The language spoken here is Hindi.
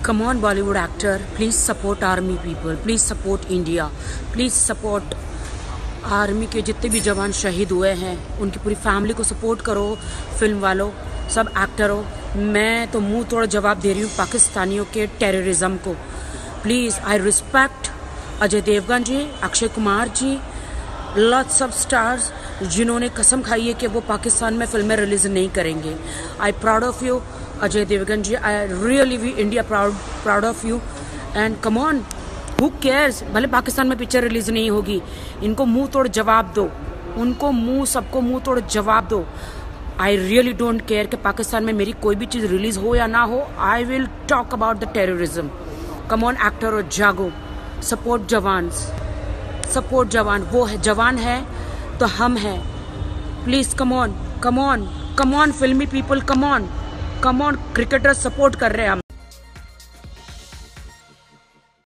Come on Bollywood actor, please support army people, please support India, please support army के जितने भी जवान शहीद हुए हैं उनकी पूरी फैमिली को सपोर्ट करो। फिल्म वालों, सब एक्टरों, मैं तो मुंह तोड़ जवाब दे रही हूँ पाकिस्तानियों के टेररिज्म को। Please, I respect Ajay Devgan ji, Akshay Kumar ji, lots of stars जिन्होंने कसम खाई है कि वो पाकिस्तान में फिल्में रिलीज नहीं करेंगे। I proud of you Ajay Devgan ji, I really we India proud of you and come on, who cares, भले पाकिस्तान में पिक्चर रिलीज नहीं होगी, इनको मुंह तोड़ जवाब दो, उनको सबको मुंह तोड़ जवाब दो। आई रियली डोंट केयर कि पाकिस्तान में मेरी कोई भी चीज़ रिलीज हो या ना हो, I will talk about the terrorism. Come on actor, और जागो, सपोर्ट जवान, सपोर्ट जवान। वो है जवान है तो हम हैं। Please come on, come on, come on फिल्मी people, come on, come on cricketers support कर रहे हैं हम।